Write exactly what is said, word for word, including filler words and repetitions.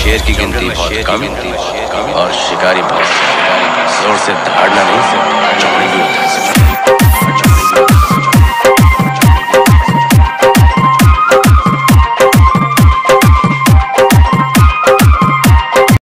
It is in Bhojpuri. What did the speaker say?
शेर की गिनती बहुत कम और शिकारी बहुत जोर से दहाड़ना नहीं, चौड़ी